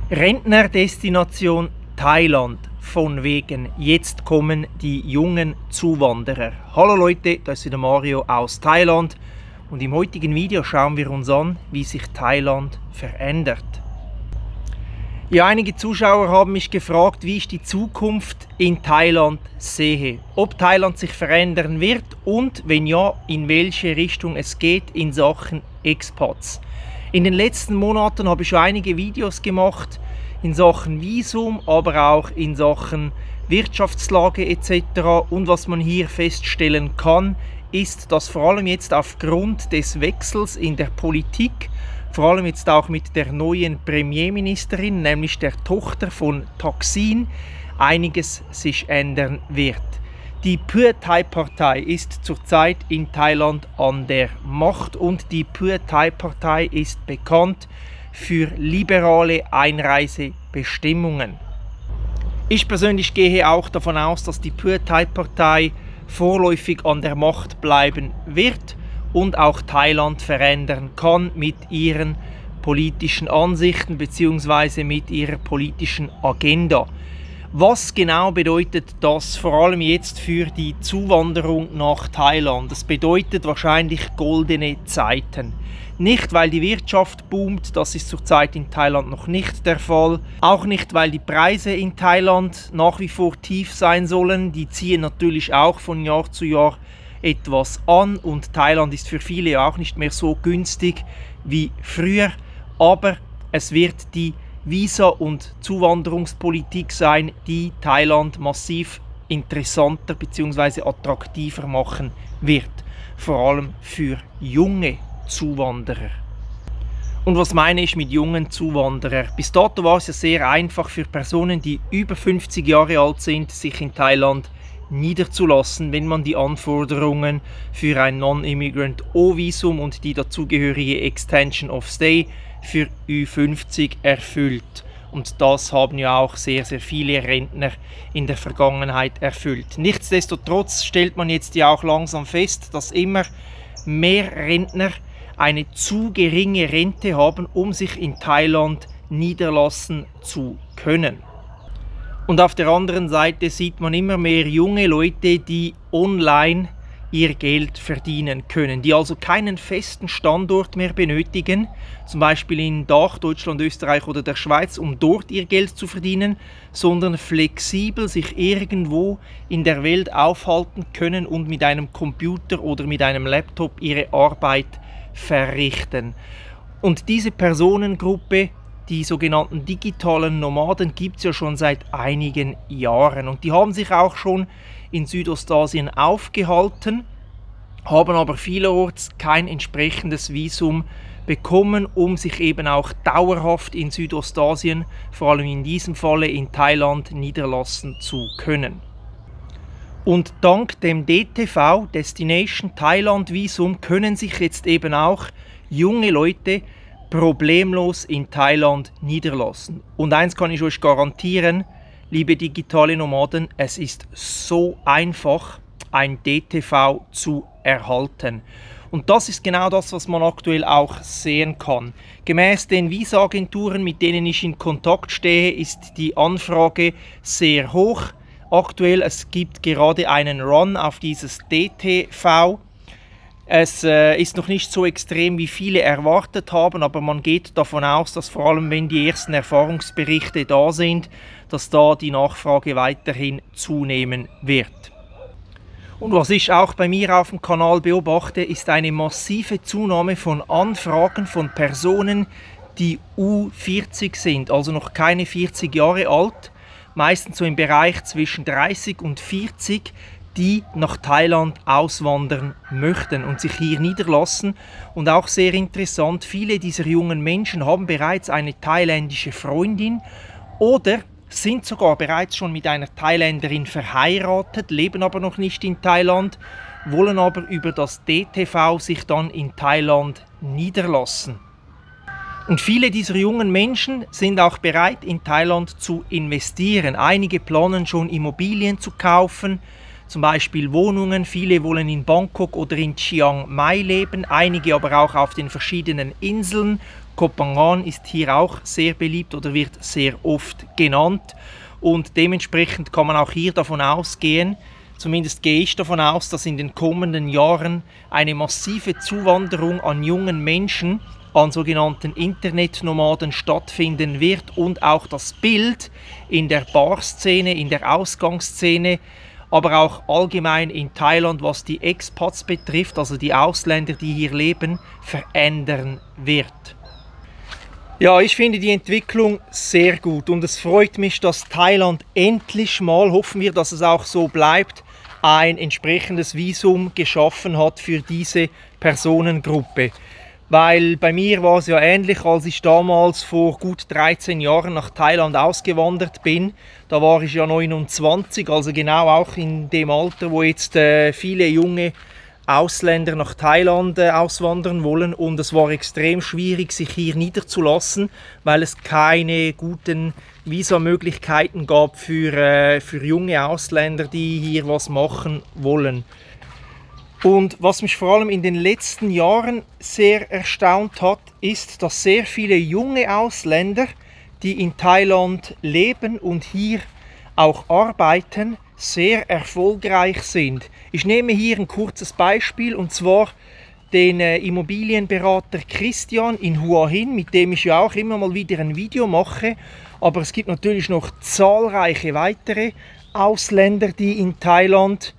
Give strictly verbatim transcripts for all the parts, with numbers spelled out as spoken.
Rentnerdestination Thailand. Von wegen, jetzt kommen die jungen Zuwanderer. Hallo Leute, das ist wieder Mario aus Thailand und im heutigen Video schauen wir uns an, wie sich Thailand verändert. Ja, einige Zuschauer haben mich gefragt, wie ich die Zukunft in Thailand sehe. Ob Thailand sich verändern wird und wenn ja, in welche Richtung es geht in Sachen Expats. In den letzten Monaten habe ich schon einige Videos gemacht in Sachen Visum, aber auch in Sachen Wirtschaftslage et cetera. Und was man hier feststellen kann, ist, dass vor allem jetzt aufgrund des Wechsels in der Politik, vor allem jetzt auch mit der neuen Premierministerin, nämlich der Tochter von Thaksin, einiges sich ändern wird. Die Pheu Thai-Partei ist zurzeit in Thailand an der Macht und die Pheu Thai-Partei ist bekannt für liberale Einreisebestimmungen. Ich persönlich gehe auch davon aus, dass die Pheu Thai-Partei vorläufig an der Macht bleiben wird und auch Thailand verändern kann mit ihren politischen Ansichten bzw. mit ihrer politischen Agenda. Was genau bedeutet das vor allem jetzt für die Zuwanderung nach Thailand? Das bedeutet wahrscheinlich goldene Zeiten. Nicht, weil die Wirtschaft boomt, das ist zurzeit in Thailand noch nicht der Fall. Auch nicht, weil die Preise in Thailand nach wie vor tief sein sollen. Die ziehen natürlich auch von Jahr zu Jahr etwas an und Thailand ist für viele auch nicht mehr so günstig wie früher. Aber es wird die Visa- und Zuwanderungspolitik sein, die Thailand massiv interessanter bzw. attraktiver machen wird. Vor allem für junge Zuwanderer. Und was meine ich mit jungen Zuwanderern? Bis dato war es ja sehr einfach für Personen, die über fünfzig Jahre alt sind, sich in Thailand niederzulassen, wenn man die Anforderungen für ein Non-Immigrant-O-Visum und die dazugehörige Extension of Stay für Ü fünfzig erfüllt. Und das haben ja auch sehr, sehr viele Rentner in der Vergangenheit erfüllt. Nichtsdestotrotz stellt man jetzt ja auch langsam fest, dass immer mehr Rentner eine zu geringe Rente haben, um sich in Thailand niederlassen zu können. Und auf der anderen Seite sieht man immer mehr junge Leute, die online ihr Geld verdienen können, die also keinen festen Standort mehr benötigen, zum Beispiel in Dach, Deutschland, Österreich oder der Schweiz, um dort ihr Geld zu verdienen, sondern flexibel sich irgendwo in der Welt aufhalten können und mit einem Computer oder mit einem Laptop ihre Arbeit verrichten. Und diese Personengruppe, die sogenannten digitalen Nomaden, gibt es ja schon seit einigen Jahren und die haben sich auch schon in Südostasien aufgehalten, haben aber vielerorts kein entsprechendes Visum bekommen, um sich eben auch dauerhaft in Südostasien, vor allem in diesem Falle in Thailand, niederlassen zu können. Und dank dem D T V, Destination Thailand Visum, können sich jetzt eben auch junge Leute problemlos in Thailand niederlassen. Und eins kann ich euch garantieren, liebe digitale Nomaden, es ist so einfach, ein D T V zu erhalten. Und das ist genau das, was man aktuell auch sehen kann. Gemäß den Visa-Agenturen, mit denen ich in Kontakt stehe, ist die Anfrage sehr hoch. Aktuell, es gibt gerade einen Run auf dieses D T V. Es äh, ist noch nicht so extrem, wie viele erwartet haben, aber man geht davon aus, dass vor allem, wenn die ersten Erfahrungsberichte da sind, dass da die Nachfrage weiterhin zunehmen wird. Und was ich auch bei mir auf dem Kanal beobachte, ist eine massive Zunahme von Anfragen von Personen, die U vierzig sind, also noch keine vierzig Jahre alt, meistens so im Bereich zwischen dreißig und vierzig, die nach Thailand auswandern möchten und sich hier niederlassen. Und auch sehr interessant, viele dieser jungen Menschen haben bereits eine thailändische Freundin oder sind sogar bereits schon mit einer Thailänderin verheiratet, leben aber noch nicht in Thailand, wollen aber über das D T V sich dann in Thailand niederlassen. Und viele dieser jungen Menschen sind auch bereit, in Thailand zu investieren. Einige planen schon, Immobilien zu kaufen, zum Beispiel Wohnungen. Viele wollen in Bangkok oder in Chiang Mai leben, einige aber auch auf den verschiedenen Inseln Koh Phangan ist hier auch sehr beliebt oder wird sehr oft genannt. Und dementsprechend kann man auch hier davon ausgehen, zumindest gehe ich davon aus, dass in den kommenden Jahren eine massive Zuwanderung an jungen Menschen, an sogenannten Internetnomaden stattfinden wird und auch das Bild in der Barszene, in der Ausgangsszene, aber auch allgemein in Thailand, was die Expats betrifft, also die Ausländer, die hier leben, verändern wird. Ja, ich finde die Entwicklung sehr gut und es freut mich, dass Thailand endlich mal, hoffen wir, dass es auch so bleibt, ein entsprechendes Visum geschaffen hat für diese Personengruppe. Weil bei mir war es ja ähnlich, als ich damals vor gut dreizehn Jahren nach Thailand ausgewandert bin. Da war ich ja neunundzwanzig, also genau auch in dem Alter, wo jetzt äh, viele junge Ausländer nach Thailand äh, auswandern wollen. Und es war extrem schwierig, sich hier niederzulassen, weil es keine guten Visamöglichkeiten gab für, äh, für junge Ausländer, die hier was machen wollen. Und was mich vor allem in den letzten Jahren sehr erstaunt hat, ist, dass sehr viele junge Ausländer, die in Thailand leben und hier auch arbeiten, sehr erfolgreich sind. Ich nehme hier ein kurzes Beispiel, und zwar den äh, Immobilienberater Christian in Hua Hin, mit dem ich ja auch immer mal wieder ein Video mache. Aber es gibt natürlich noch zahlreiche weitere Ausländer, die in Thailand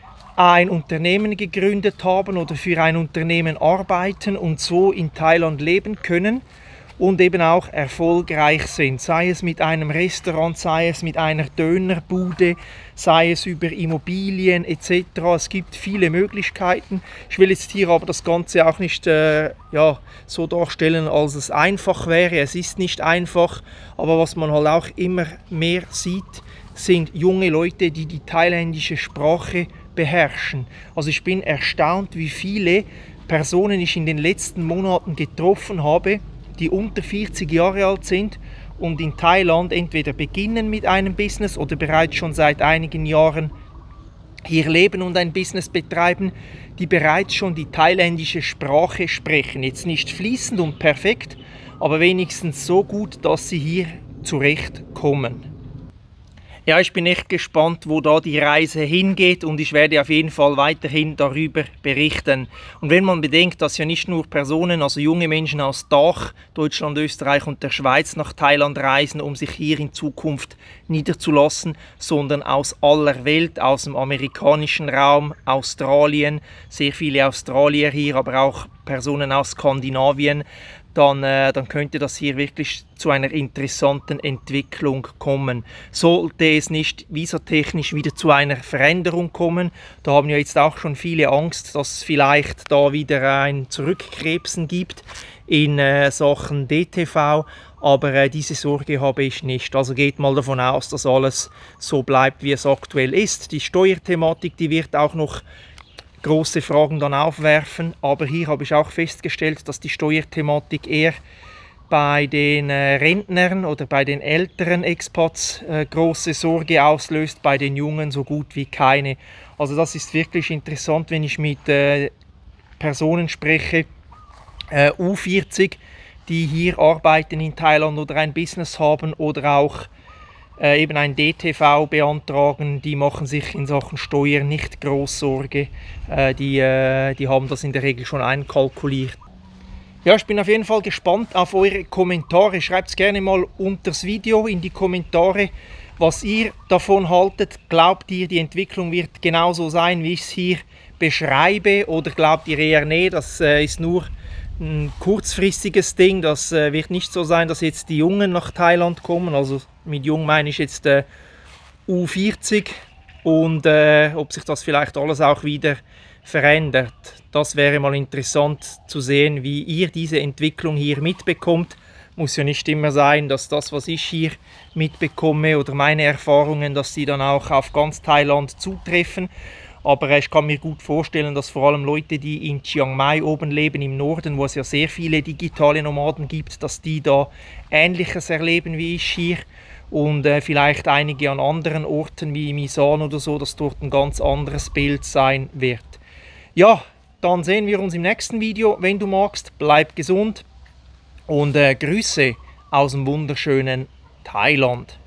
ein Unternehmen gegründet haben oder für ein Unternehmen arbeiten und so in Thailand leben können und eben auch erfolgreich sind. Sei es mit einem Restaurant, sei es mit einer Dönerbude, sei es über Immobilien et cetera. Es gibt viele Möglichkeiten. Ich will jetzt hier aber das Ganze auch nicht äh, ja, so darstellen, als es einfach wäre. Es ist nicht einfach, aber was man halt auch immer mehr sieht, sind junge Leute, die die thailändische Sprache beherrschen. Also ich bin erstaunt, wie viele Personen ich in den letzten Monaten getroffen habe, die unter vierzig Jahre alt sind und in Thailand entweder beginnen mit einem Business oder bereits schon seit einigen Jahren hier leben und ein Business betreiben, die bereits schon die thailändische Sprache sprechen. Jetzt nicht fließend und perfekt, aber wenigstens so gut, dass sie hier zurechtkommen. Ja, ich bin echt gespannt, wo da die Reise hingeht, und ich werde auf jeden Fall weiterhin darüber berichten. Und wenn man bedenkt, dass ja nicht nur Personen, also junge Menschen aus Dach, Deutschland, Österreich und der Schweiz nach Thailand reisen, um sich hier in Zukunft niederzulassen, sondern aus aller Welt, aus dem amerikanischen Raum, Australien, sehr viele Australier hier, aber auch Personen aus Skandinavien, Dann, äh, dann könnte das hier wirklich zu einer interessanten Entwicklung kommen. Sollte es nicht visatechnisch wieder zu einer Veränderung kommen, da haben ja jetzt auch schon viele Angst, dass es vielleicht da wieder ein Zurückkrebsen gibt in äh, Sachen D T V, aber äh, diese Sorge habe ich nicht. Also geht mal davon aus, dass alles so bleibt, wie es aktuell ist. Die Steuerthematik, die wird auch noch große Fragen dann aufwerfen, aber hier habe ich auch festgestellt, dass die Steuerthematik eher bei den äh, Rentnern oder bei den älteren Expats äh, große Sorge auslöst, bei den Jungen so gut wie keine. Also das ist wirklich interessant, wenn ich mit äh, Personen spreche, äh, U vierzig, die hier arbeiten in Thailand oder ein Business haben oder auch Äh, eben ein D T V beantragen, die machen sich in Sachen Steuern nicht groß Sorge. Äh, die, äh, die haben das in der Regel schon einkalkuliert. Ja, ich bin auf jeden Fall gespannt auf eure Kommentare. Schreibt es gerne mal unter das Video in die Kommentare, was ihr davon haltet. Glaubt ihr, die Entwicklung wird genauso sein, wie ich es hier beschreibe? Oder glaubt ihr eher, nee, das äh, ist nur ein kurzfristiges Ding, das äh, wird nicht so sein, dass jetzt die Jungen nach Thailand kommen, also mit jung meine ich jetzt äh, U vierzig, und äh, ob sich das vielleicht alles auch wieder verändert. Das wäre mal interessant zu sehen, wie ihr diese Entwicklung hier mitbekommt. Muss ja nicht immer sein, dass das, was ich hier mitbekomme oder meine Erfahrungen, dass die dann auch auf ganz Thailand zutreffen. Aber ich kann mir gut vorstellen, dass vor allem Leute, die in Chiang Mai oben leben, im Norden, wo es ja sehr viele digitale Nomaden gibt, dass die da Ähnliches erleben wie ich hier. Und äh, vielleicht einige an anderen Orten wie Misan oder so, dass dort ein ganz anderes Bild sein wird. Ja, dann sehen wir uns im nächsten Video. Wenn du magst, bleib gesund und äh, Grüße aus dem wunderschönen Thailand.